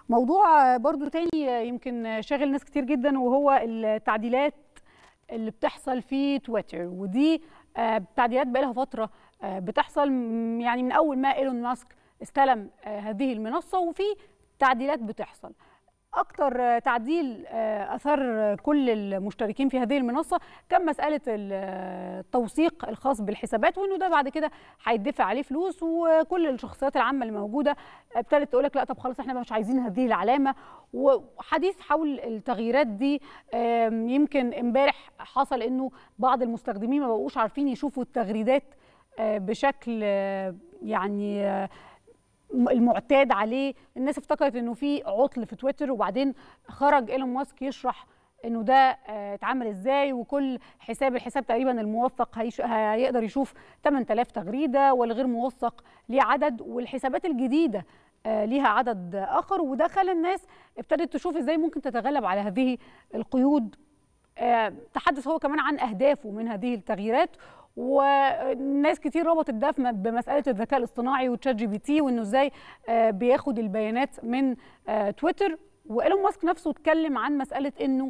موضوع برضو تاني يمكن شاغل ناس كتير جدا، وهو التعديلات اللي بتحصل في تويتر. ودي تعديلات بقالها فترة بتحصل، يعني من أول ما إيلون ماسك استلم هذه المنصة، وفي تعديلات بتحصل. أكتر تعديل أثار كل المشتركين في هذه المنصة كان مسألة التوثيق الخاص بالحسابات، وإنه ده بعد كده هيدفع عليه فلوس. وكل الشخصيات العامة اللي موجودة ابتدت تقول لك لا طب خلاص احنا مش عايزين هذه العلامة. وحديث حول التغييرات دي، يمكن امبارح حصل إنه بعض المستخدمين ما بقوش عارفين يشوفوا التغريدات بشكل يعني المعتاد عليه. الناس افتكرت انه في عطل في تويتر، وبعدين خرج ايلون ماسك يشرح انه ده اتعمل ازاي، وكل الحساب تقريبا الموثق هيقدر يشوف 8000 تغريده، والغير موثق ليه عدد، والحسابات الجديده ليها عدد اخر. وده خلى الناس ابتدت تشوف ازاي ممكن تتغلب على هذه القيود. تحدث هو كمان عن اهدافه من هذه التغييرات، وناس كتير ربطت ده بمساله الذكاء الاصطناعي وتشات جي بي تي، وانه ازاي بياخد البيانات من تويتر. وايلون ماسك نفسه اتكلم عن مساله انه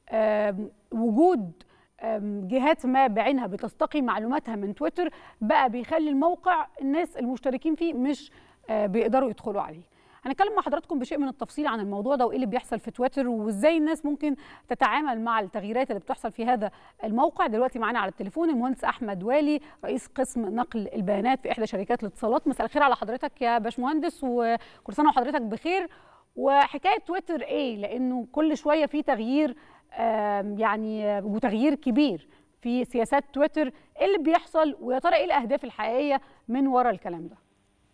وجود جهات ما بعينها بتستقي معلوماتها من تويتر بقى بيخلي الموقع الناس المشتركين فيه مش بيقدروا يدخلوا عليه. هنتكلم مع حضراتكم بشيء من التفصيل عن الموضوع ده، وايه اللي بيحصل في تويتر، وازاي الناس ممكن تتعامل مع التغييرات اللي بتحصل في هذا الموقع. دلوقتي معانا على التليفون المهندس احمد والي، رئيس قسم نقل البيانات في احدى شركات الاتصالات. مساء الخير على حضرتك يا باشمهندس، وكل سنه وحضرتك بخير. وحكايه تويتر ايه؟ لانه كل شويه في تغيير، يعني وتغيير كبير في سياسات تويتر. ايه اللي بيحصل، ويا ترى ايه الاهداف الحقيقيه من وراء الكلام ده؟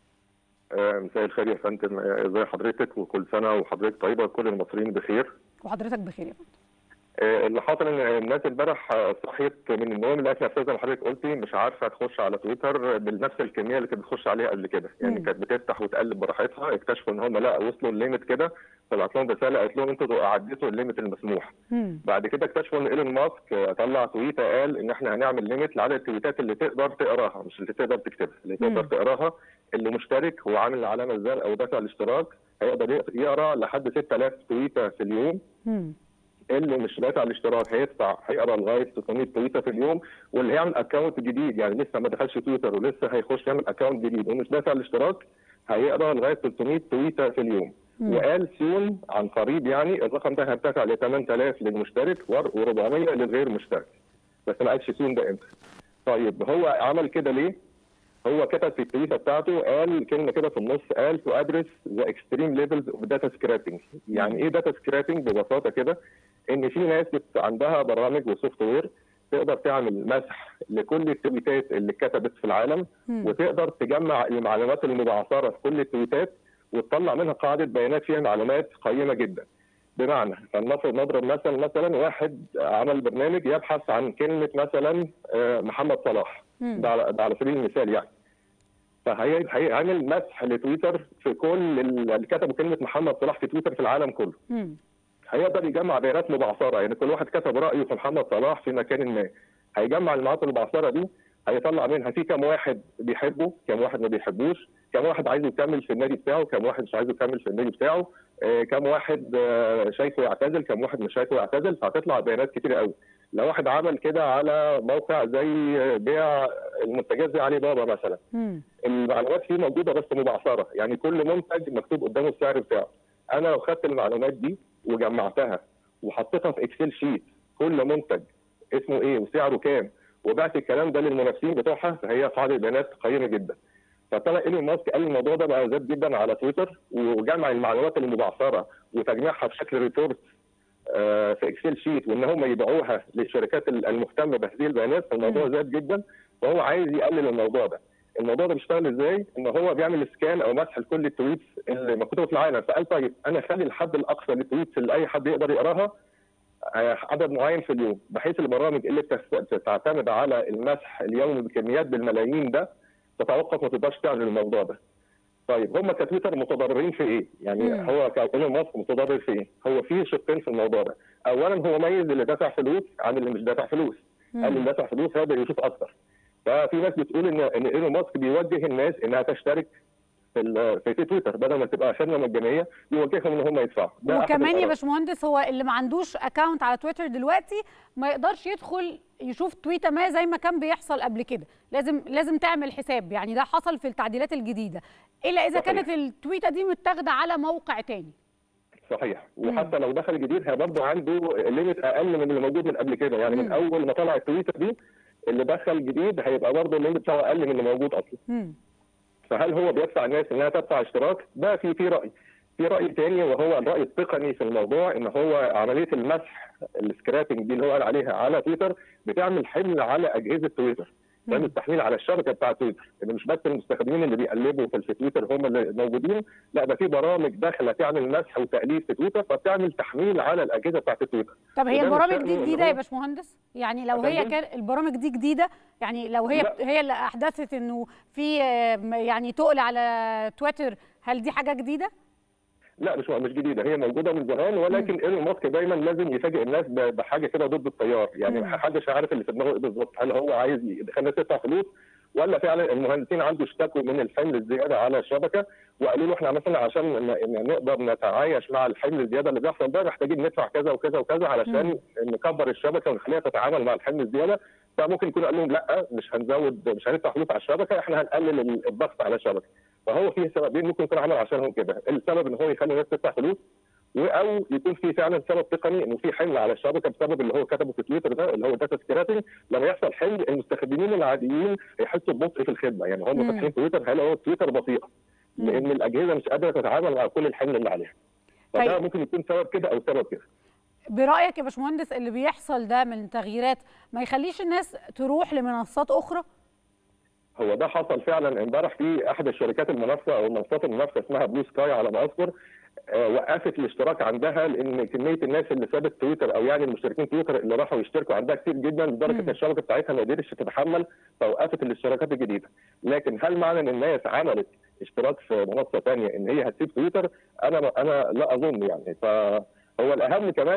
مساء الخير يا فندم، ازي حضرتك؟ وكل سنه وحضرتك طيبه، كل المصريين بخير. وحضرتك بخير يا فندم. اللي حصل ان الناس امبارح صحيت من النوم لقيت نفسها زي ما حضرتك قلتي مش عارفه تخش على تويتر بنفس الكميه اللي كانت بتخش عليها قبل كده، يعني كانت بتفتح وتقلب براحتها. اكتشفوا ان هم لا وصلوا الليميت كده، طلعت لهم رساله قالت لهم انتوا عديتوا الليميت المسموح. بعد كده اكتشفوا ان ايلون ماسك طلع تويته قال ان احنا هنعمل ليميت لعدد التويتات اللي تقدر تقراها، مش اللي تقدر تكتبها، اللي تقدر تقراها. اللي مشترك هو عامل العلامه الزرقاء او دافع الاشتراك هيقدر يقرا لحد 6000 تويته في اليوم. اللي مش دافع الاشتراك هيقرا لغايه 600 تويته في اليوم، واللي هيعمل اكونت جديد يعني لسه ما دخلش تويتر ولسه هيخش يعمل اكونت جديد ومش دافع الاشتراك هيقرا لغايه 300 تويته في اليوم. وقال سون عن قريب يعني الرقم ده هيرتفع ل 8000 للمشترك و400 للغير مشترك، بس ما قالش سون ده امتى. طيب هو عمل كده ليه؟ هو كتب في التويته بتاعته قال كلمه كده في النص، قال تو ادرس ذا اكستريم ليفلز اوف داتا سكرابنج. يعني ايه داتا سكرابنج؟ ببساطه كده ان في ناس عندها برامج وسوفت وير تقدر تعمل مسح لكل التويتات اللي اتكتبت في العالم، وتقدر تجمع المعلومات المبعثره في كل التويتات وتطلع منها قاعده بيانات فيها معلومات قيمه جدا. بمعنى فلنفرض نضرب مثلا واحد عمل برنامج يبحث عن كلمه مثلا محمد صلاح، ده على سبيل المثال يعني. فهيعمل مسح لتويتر في كل اللي كتبوا كلمه محمد صلاح في تويتر في العالم كله. هيقدر يجمع بيانات مبعثره، يعني كل واحد كتب رايه في محمد صلاح في مكان ما، هيجمع المعلومات المبعثره دي، هيطلع منها في كم واحد بيحبه، كم واحد ما بيحبوش، كم واحد عايز يكمل في النادي بتاعه، كم واحد مش عايز يكمل في النادي بتاعه، كم واحد شايفه يعتزل، كم واحد مش شايفه يعتزل. فهتطلع بيانات كتير قوي. لو واحد عمل كده على موقع زي بيع المنتجات زي علي بابا مثلا، المعلومات فيه موجوده بس مبعثره، يعني كل منتج مكتوب قدامه السعر بتاعه. انا لو خدت المعلومات دي وجمعتها وحطيتها في اكسل شيت كل منتج اسمه ايه وسعره كام، وبعت الكلام ده للمنافسين بتوعها، فهي قاعده بيانات قيمه جدا. فطلع ايلون ماسك قال الموضوع ده بقى زاد جدا على تويتر، وجمع المعلومات المبعثره وتجميعها بشكل ريبورت في اكسل شيت، وان هم يبيعوها للشركات المهتمه بهذه البيانات. فالموضوع زاد جدا، فهو عايز يقلل الموضوع ده. الموضوع ده بيشتغل ازاي؟ ان هو بيعمل سكان او مسح لكل التويتس اللي مكتوبه في العالم. فقال طيب انا اخلي الحد الاقصى للتويتس اللي اي حد يقدر يقراها عدد معين في اليوم، بحيث البرامج اللي بتعتمد على المسح اليومي بكميات بالملايين ده تتوقف، ما تقدرش تعمل الموضوع ده. طيب هم كتويتر متضررين في ايه؟ يعني هو كايلون ماسك متضرر في ايه؟ هو في شقين في الموضوع ده. اولا هو ميز اللي دافع فلوس عن اللي مش دافع فلوس. قال اللي دافع فلوس هيقدر يشوف اكتر. ففي ناس بتقول ان ايلون ماسك بيوجه الناس انها تشترك في تويتر، بدل ما تبقى خدمه مجانيه يوجههم ان هم يدفعوا. وكمان يا باشمهندس هو اللي ما عندوش اكونت على تويتر دلوقتي ما يقدرش يدخل يشوف تويته ما زي ما كان بيحصل قبل كده، لازم تعمل حساب. يعني ده حصل في التعديلات الجديده، الا اذا كانت التويته دي متاخده على موقع تاني. صحيح. وحتى لو دخل جديد هي برضه عنده ليميت اقل من اللي موجود من قبل كده، يعني من اول ما طلع التويته دي اللي دخل جديد هيبقى برضه الليميت بتاعه اقل من اللي موجود اصلا. فهل هو بيدفع الناس انها تدفع اشتراك؟ ده في راي تاني، وهو الراي التقني في الموضوع، ان هو عمليه المسح السكرابنج دي اللي هو قال عليها على تويتر بتعمل حمل على اجهزه تويتر، تعمل تحميل على الشبكه بتاعت تويتر، ان مش بس المستخدمين اللي بيقلبوا في تويتر هم اللي موجودين، لا ده في برامج داخله تعمل مسح وتقليب في تويتر، فبتعمل تحميل على الاجهزه بتاعت تويتر. طب هي البرامج دي جديده يا باشمهندس؟ يعني لو هي كان البرامج دي جديده، يعني لو هي اللي احدثت انه في يعني تقل على تويتر، هل دي حاجه جديده؟ لا مش جديده، هي موجوده من زمان، ولكن ايلون ماسك دايما لازم يفاجئ الناس بحاجه كده ضد التيار، يعني محدش عارف اللي في دماغه ايه بالظبط، هل هو عايز يخلي الناس تدفع فلوس، ولا فعلا المهندسين عنده اشتكوا من الحمل الزياده على الشبكه وقالوا له احنا مثلا عشان نقدر نتعايش مع الحمل الزياده اللي بيحصل ده محتاجين ندفع كذا وكذا وكذا علشان نكبر الشبكه ونخليها تتعامل مع الحمل الزياده. فممكن يكون قال لهم لا مش هندفع فلوس على الشبكه، احنا هنقلل الضغط على الشبكه. فهو فيه سببين ممكن يكون عمل عشانهم كده، السبب ان هو يخلي الناس تدفع فلوس، او يكون في فعلا سبب تقني انه في حمل على الشبكه بسبب اللي هو كتبه في تويتر ده اللي هو داتا سكرابنج. لما يحصل حمل المستخدمين العاديين هيحسوا ببطء في الخدمه، يعني هم فاتحين تويتر هيلاقوا تويتر بطيئه لان الاجهزه مش قادره تتعامل مع كل الحمل اللي عليها. فده ممكن يكون سبب كده او سبب كده. برايك يا باشمهندس اللي بيحصل ده من تغييرات ما يخليش الناس تروح لمنصات اخرى؟ هو ده حصل فعلا امبارح في احد الشركات المنافسه او منصات المنافسه اسمها بلو سكاي على ما اذكر، وقفت الاشتراك عندها لان كميه الناس اللي سابت تويتر او يعني المشتركين تويتر اللي راحوا يشتركوا عندها كتير جدا لدرجه ان الشبكه بتاعتها ما قدرتش تتحمل فوقفت الاشتراكات الجديده. لكن هل معنى ان الناس عملت اشتراك في منصه ثانيه ان هي هتسيب تويتر؟ انا لا اظن يعني. فهو الاهم كمان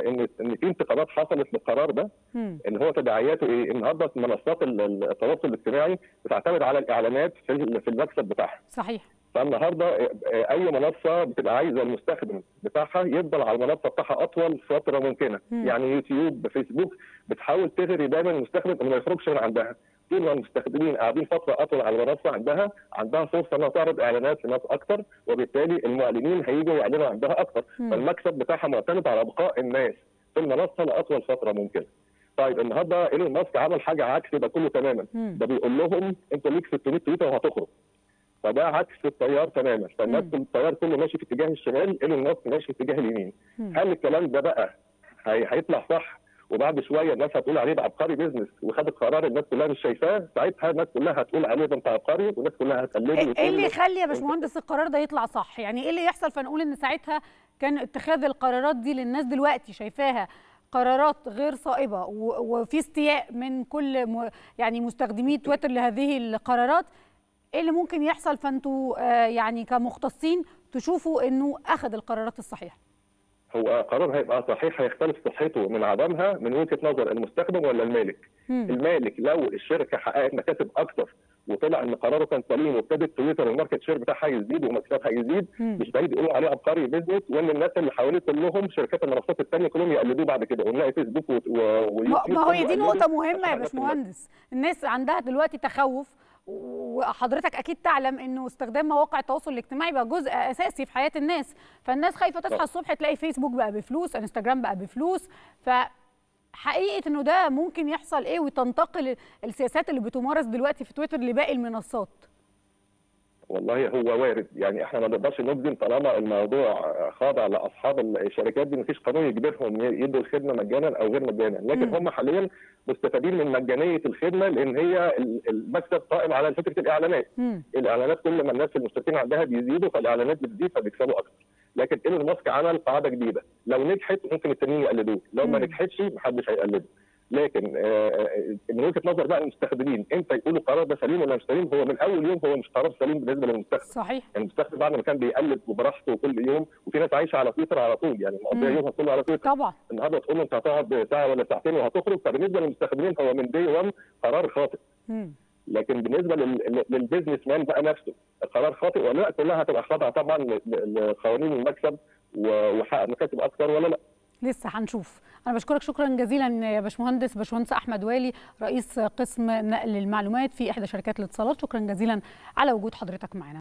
ان في انتقادات حصلت للقرار ده، ان هو تداعياته ايه؟ النهارده منصات التواصل الاجتماعي بتعتمد على الاعلانات في المكسب بتاعها. صحيح. فالنهارده اي منصه بتبقى عايزه المستخدم بتاعها يفضل على المنصه بتاعها اطول فتره ممكنه، يعني يوتيوب فيسبوك بتحاول تغري دايما المستخدم انه ما يخرجش من عندها، طول ما المستخدمين قاعدين فتره اطول على المنصه عندها فرصه انها تعرض اعلانات لناس اكثر، وبالتالي المعلنين هيجوا يعلنوا عندها اكثر، فالمكسب بتاعها معتمد على بقاء الناس في المنصه لاطول فتره ممكنه. طيب النهارده ايلون ماسك عمل حاجه عكس ده كله تماما، ده بيقول لهم انتوا ليك 600 تويته وهتخرج. فده عكس التيار تماما، فالناس التيار كله ماشي في اتجاه الشمال، ايلون ماسك ماشي في اتجاه اليمين. هل الكلام ده بقى هيطلع صح وبعد شويه الناس هتقول عليه ده عبقري بيزنس وخد القرار الناس كلها مش شايفاه؟ ساعتها الناس كلها هتقول عليه ده انت عبقري والناس كلها هتقلده. ايه اللي يخلي يا باشمهندس القرار ده يطلع صح؟ يعني ايه اللي يحصل فنقول ان ساعتها كان اتخاذ القرارات دي للناس دلوقتي شايفاها قرارات غير صائبه وفي استياء من كل يعني مستخدمي تويتر لهذه القرارات؟ ايه اللي ممكن يحصل فانتوا يعني كمختصين تشوفوا انه اخذ القرارات الصحيحه؟ هو قرار هيبقى صحيح هيختلف صحته من عدمها من وجهه نظر المستخدم ولا المالك. المالك لو الشركه حققت مكاسب اكثر وطلع ان قراره كان سليم وابتدت تويتر الماركت شير بتاعها يزيد ومكسبها يزيد، مش بعيد يقولوا عليه عبقري بيزنس، وان الناس اللي حواليه كلهم شركات المنصات الثانيه كلهم يقلدوه بعد كده، ونلاقي فيسبوك ويوتيوب. ما هي دي نقطه مهمه يا باشمهندس، الناس عندها دلوقتي تخوف، وحضرتك اكيد تعلم انه استخدام مواقع التواصل الاجتماعي بقى جزء اساسي في حياه الناس، فالناس خايفه تصحى الصبح تلاقي فيسبوك بقى بفلوس، انستجرام بقى بفلوس، فحقيقه انه ده ممكن يحصل ايه وتنتقل السياسات اللي بتمارس دلوقتي في تويتر لباقي المنصات؟ والله هو وارد، يعني احنا ما نقدرش نجزم طالما الموضوع خاضع لاصحاب الشركات دي، مفيش قانون يجبرهم يدوا الخدمه مجانا او غير مجانا، لكن هم حاليا مستفيدين من مجانيه الخدمه لان هي المكسب قائم على فكره الاعلانات. الاعلانات كل ما الناس المشتركين عندها بيزيدوا فالاعلانات بتزيد فبيكسبوا اكثر. لكن ايلون ماسك عمل قاعده جديده، لو نجحت ممكن التانيين يقلدوه، لو ما نجحتش محدش هيقلده. لكن من وجهه نظر بقى المستخدمين امتى يقولوا القرار ده سليم ولا مش سليم؟ هو من اول يوم هو مش قرار سليم بالنسبه للمستخدم. صحيح. يعني المستخدم بعد ما كان بيقلب براحته كل يوم، وفي ناس عايشه على تويتر على طول، يعني مقضيه يومها كله على تويتر. طبعا. النهارده تقول له انت هتقعد ساعه ولا ساعتين وهتخرج، فبالنسبه للمستخدمين هو من دي 1 قرار خاطئ. لكن بالنسبه للبيزنس مان بقى نفسه القرار خاطئ ولا لا، كلها هتبقى خاضعه طبعا لقوانين المكسب وحقق مكاسب اكثر ولا لا. لسه هنشوف. انا بشكرك شكرا جزيلا يا باشمهندس احمد والي، رئيس قسم نقل المعلومات في احدى شركات الاتصالات. شكرا جزيلا على وجود حضرتك معنا.